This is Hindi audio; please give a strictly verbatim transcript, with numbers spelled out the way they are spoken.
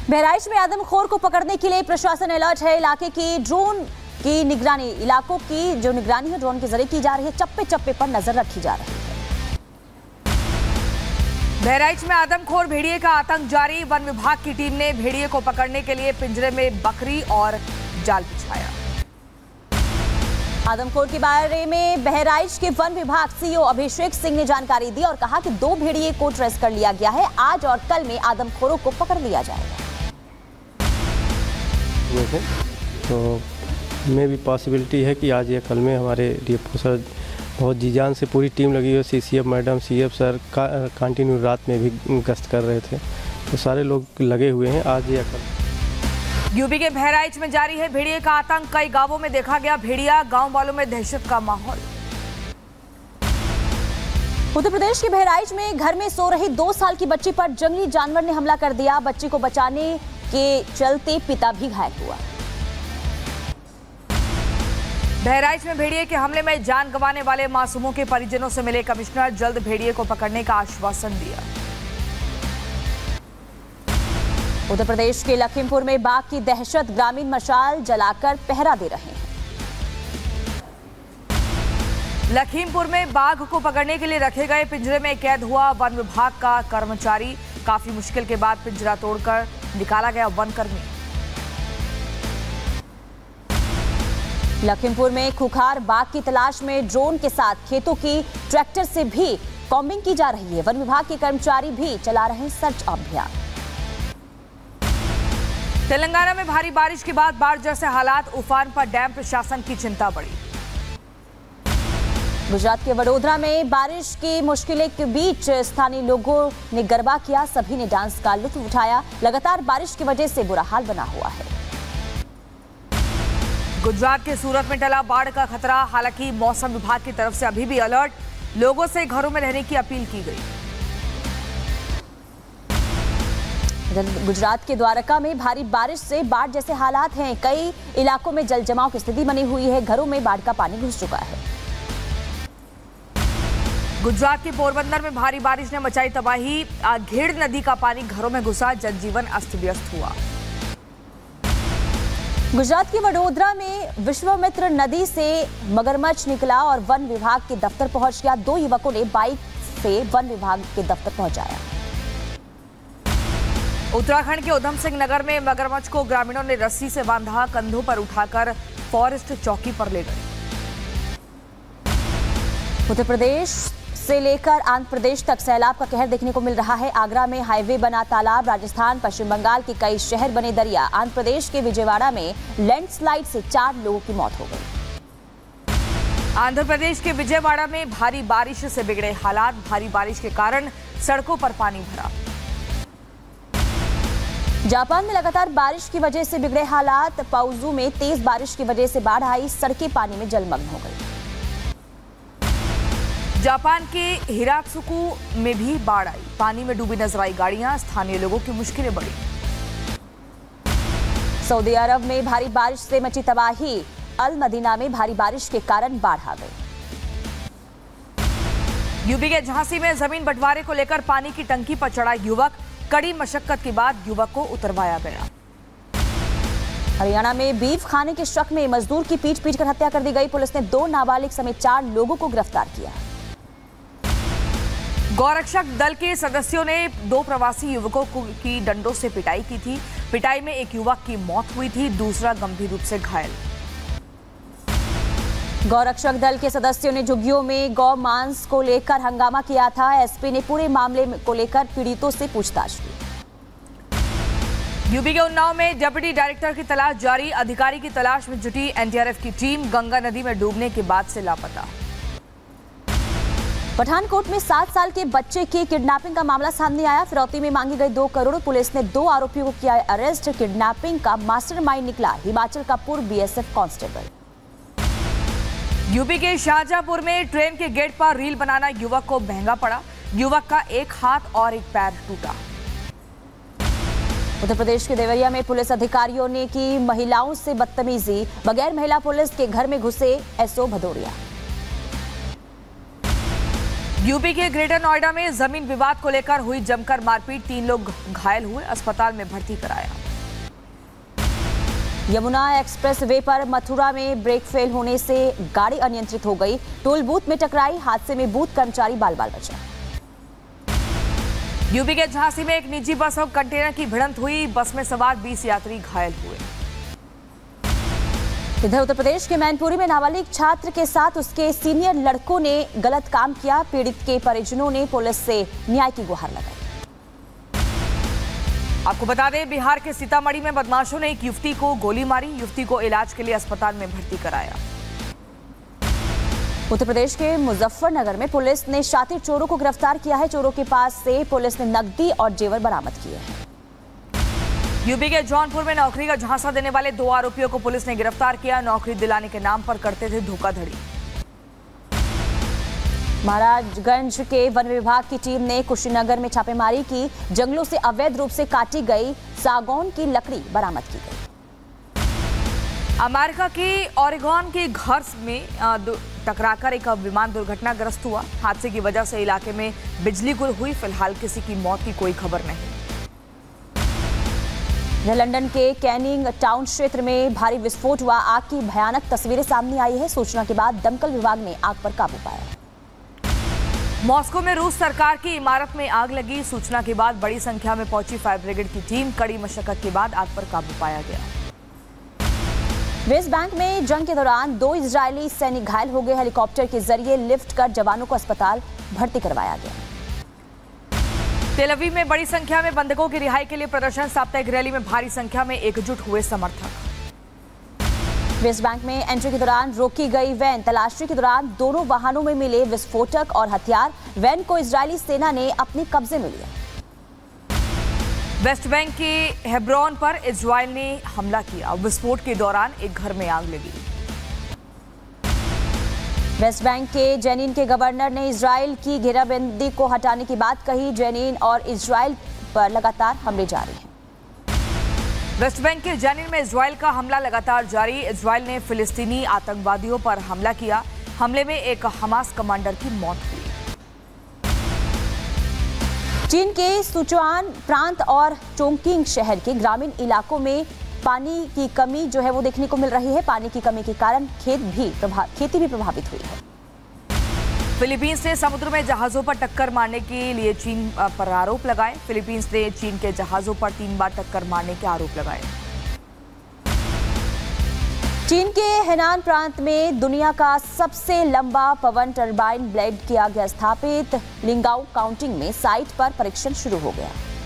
बहराइच में आदमखोर को पकड़ने के लिए प्रशासन अलर्ट है। इलाके की ड्रोन की निगरानी इलाकों की जो निगरानी है ड्रोन के जरिए की जा रही है। चप्पे चप्पे पर नजर रखी जा रही है। बहराइच में आदमखोर भेड़िए का आतंक जारी। वन विभाग की टीम ने भेड़िए को पकड़ने के लिए पिंजरे में बकरी और जाल बिछाया। आदमखोर के बारे में बहराइच के वन विभाग सीईओ अभिषेक सिंह ने जानकारी दी और कहा कि दो भेड़िए को ट्रेस कर लिया गया है। आज और कल में आदमखोरों को पकड़ लिया जाएगा। तो में भी पॉसिबिलिटी है कि आज या कल में हमारे डीएफओ सर बहुत जी जान से पूरी टीम लगी हुई है। सीसीएफ मैडम, सीएफ सर का कंटिन्यू रात में भी गश्त कर रहे थे, तो सारे लोग लगे हुए हैं आज या कल। यूपी के बहराइच में जारी है भेड़िए का आतंक। कई गांवों में देखा गया भेड़िया। गांव वालों में दहशत का माहौल। उत्तर प्रदेश के बहराइच में घर में सो रही दो साल की बच्ची पर जंगली जानवर ने हमला कर दिया। बच्ची को बचाने के चलते पिता भी घायल हुआ। बहराइच में भेड़िए के हमले में जान गंवाने वाले मासूमों के परिजनों से मिले कमिश्नर। जल्द भेड़िए को पकड़ने का आश्वासन दिया। उत्तर प्रदेश के लखीमपुर में बाघ की दहशत। ग्रामीण मशाल जलाकर पहरा दे रहे हैं। लखीमपुर में बाघ को पकड़ने के लिए रखे गए पिंजरे में कैद हुआ वन विभाग का कर्मचारी। काफी मुश्किल के बाद पिंजरा तोड़कर निकाला गया वन कर्मी। लखीमपुर में खुखार बाघ की तलाश में ड्रोन के साथ खेतों की ट्रैक्टर से भी कॉम्बिंग की जा रही है। वन विभाग के कर्मचारी भी चला रहे हैं सर्च अभियान। तेलंगाना में भारी बारिश के बाद बाढ़ जैसे हालात। उफान पर डैम प्रशासन की चिंता बढ़ी। गुजरात के वडोदरा में बारिश की मुश्किलें के बीच स्थानीय लोगों ने गरबा किया। सभी ने डांस का लुत्फ उठाया। लगातार बारिश की वजह से बुरा हाल बना हुआ है। गुजरात के सूरत में टला बाढ़ का खतरा। हालांकि मौसम विभाग की तरफ से अभी भी अलर्ट। लोगों से घरों में रहने की अपील की गई। गुजरात के द्वारका में भारी बारिश से बाढ़ जैसे हालात हैं। कई इलाकों में जल जमाव की स्थिति बनी हुई है। घरों में बाढ़ का पानी घुस चुका है। गुजरात के पोरबंदर में भारी बारिश ने मचाई तबाही। घेड़ नदी का पानी घरों में घुसा। जनजीवन अस्त व्यस्त हुआ। गुजरात के वडोदरा में विश्वामित्र नदी से मगरमच्छ निकला और वन विभाग के दफ्तर पहुंच गया। दो युवकों ने बाइक से वन विभाग के दफ्तर पहुंचाया। उत्तराखंड के उधम सिंह नगर में मगरमच्छ को ग्रामीणों ने रस्सी से बांधा। कंधों पर उठाकर फॉरेस्ट चौकी पर ले गए। उत्तर प्रदेश से लेकर आंध्र प्रदेश तक सैलाब का कहर देखने को मिल रहा है। आगरा में हाईवे बना तालाब। राजस्थान, पश्चिम बंगाल के कई शहर बने दरिया। आंध्र प्रदेश के विजयवाड़ा में लैंडस्लाइड से चार लोगों की मौत हो गई। आंध्र प्रदेश के विजयवाड़ा में भारी बारिश से बिगड़े हालात। भारी बारिश के कारण सड़कों पर पानी भरा। जापान में लगातार बारिश की वजह से बिगड़े हालात। पाउजू में तेज बारिश की वजह से बाढ़ आई। सड़कें पानी में जलमग्न हो गई। जापान के हिरात्सुकु में भी बाढ़ आई। पानी में डूबी नजर आई गाड़ियां। स्थानीय लोगों की मुश्किलें बढ़ी। सऊदी अरब में भारी बारिश से मची तबाही। अल मदीना में भारी बारिश के कारण बाढ़ आ गई। यूपी के झांसी में जमीन बंटवारे को लेकर पानी की टंकी पर चढ़ा युवक। कड़ी मशक्कत के बाद युवक को उतरवाया गया। हरियाणा में बीफ खाने के शक में मजदूर की पीट पीट कर हत्या कर दी गई। पुलिस ने दो नाबालिग समेत चार लोगों को गिरफ्तार किया। गौरक्षक दल के सदस्यों ने दो प्रवासी युवकों की डंडों से पिटाई की थी। पिटाई में एक युवक की मौत हुई थी, दूसरा गंभीर रूप से घायल। गौरक्षक दल के सदस्यों ने झुग्गियों में गौ मांस को लेकर हंगामा किया था। एसपी ने पूरे मामले को लेकर पीड़ितों से पूछताछ की। यूपी के उन्नाव में डिप्टी डायरेक्टर की तलाश जारी। अधिकारी की तलाश में जुटी एनडीआरएफ की टीम। गंगा नदी में डूबने के बाद से लापता। पठानकोट में सात साल के बच्चे की किडनैपिंग का मामला सामने आया। फिरौती में मांगी गई दो करोड़। पुलिस ने दो आरोपियों को किया अरेस्ट। किडनैपिंग का मास्टरमाइंड निकला हिमाचल का पूर्व बीएसएफ कांस्टेबल। यूपी के शाहजहांपुर में ट्रेन के गेट पर रील बनाना युवक को महंगा पड़ा। युवक का एक हाथ और एक पैर टूटा। उत्तर प्रदेश के देवरिया में पुलिस अधिकारियों ने की महिलाओं से बदतमीजी। बगैर महिला पुलिस के घर में घुसे एसओ भदौरिया। यूपी के ग्रेटर नोएडा में जमीन विवाद को लेकर हुई जमकर मारपीट, तीन लोग घायल हुए, अस्पताल में भर्ती कराया। यमुना एक्सप्रेस वे पर मथुरा में ब्रेक फेल होने से गाड़ी अनियंत्रित हो गई, टोल बूथ में टकराई, हादसे में बूथ कर्मचारी बाल बाल बचा। यूपी के झांसी में एक निजी बस और कंटेनर की भिड़ंत हुई, बस में सवार बीस यात्री घायल हुए। इधर उत्तर प्रदेश के मैनपुरी में नाबालिग छात्र के साथ उसके सीनियर लड़कों ने गलत काम किया, पीड़ित के परिजनों ने पुलिस से न्याय की गुहार लगाई। आपको बता दें, बिहार के सीतामढ़ी में बदमाशों ने एक युवती को गोली मारी, युवती को इलाज के लिए अस्पताल में भर्ती कराया। उत्तर प्रदेश के मुजफ्फरनगर में पुलिस ने शातिर चोरों को गिरफ्तार किया है, चोरों के पास से पुलिस ने नकदी और जेवर बरामद किए हैं। यूपी के जौनपुर में नौकरी का झांसा देने वाले दो आरोपियों को पुलिस ने गिरफ्तार किया, नौकरी दिलाने के नाम पर करते थे धोखाधड़ी। महाराजगंज के वन विभाग की टीम ने कुशीनगर में छापेमारी की, जंगलों से अवैध रूप से काटी गई सागौन की लकड़ी बरामद की गई। अमेरिका के ओरेगन के घर में टकराकर एक विमान दुर्घटनाग्रस्त हुआ, हादसे की वजह से इलाके में बिजली गुल हुई, फिलहाल किसी की मौत की कोई खबर नहीं। लंदन के कैनिंग टाउन क्षेत्र में भारी विस्फोट हुआ, आग की भयानक तस्वीरें सामने आई है, सूचना के बाद दमकल विभाग ने आग पर काबू पाया। मॉस्को में रूस सरकार की इमारत में आग लगी, सूचना के बाद बड़ी संख्या में पहुंची फायर ब्रिगेड की टीम, कड़ी मशक्कत के बाद आग पर काबू पाया गया। वेस्ट बैंक में जंग के दौरान दो इजरायली सैनिक घायल हो गए, हेलीकॉप्टर के जरिए लिफ्ट कर जवानों को अस्पताल भर्ती करवाया गया। तेल अवीव में बड़ी संख्या में बंधकों की रिहाई के लिए प्रदर्शन, साप्ताहिक रैली में भारी संख्या में एकजुट हुए समर्थक। वेस्ट बैंक में एंट्री के दौरान रोकी गई वैन, तलाशी के दौरान दोनों वाहनों में मिले विस्फोटक और हथियार, वैन को इजरायली सेना ने अपने कब्जे में लिया। वेस्ट बैंक के हेब्रोन पर इजरायल ने हमला किया, विस्फोट के दौरान एक घर में आग लगी। वेस्ट बैंक के जेनिन के गवर्नर ने इजरायल की घेराबंदी को हटाने की बात कही, जेनिन और इजरायल पर लगातार हमले जारी हैं। वेस्ट बैंक के जेनिन में इजरायल का हमला लगातार जारी, इजरायल ने फिलिस्तीनी आतंकवादियों पर हमला किया, हमले में एक हमास कमांडर की मौत हुई। चीन के सुचुआन प्रांत और चोंगकिंग शहर के ग्रामीण इलाकों में पानी की कमी जो है वो देखने को मिल रही है, पानी की कमी के कारण खेत भी खेती भी प्रभावित हुई है। फिलीपींस ने समुद्र में जहाजों पर टक्कर मारने के लिए चीन पर आरोप लगाए, फिलीपींस ने चीन के जहाजों पर तीन बार टक्कर मारने के आरोप लगाए। चीन के हेनान प्रांत में दुनिया का सबसे लंबा पवन टरबाइन ब्लेड किया गया स्थापित, लिंगाओ काउंटिंग में साइट पर परीक्षण शुरू हो गया।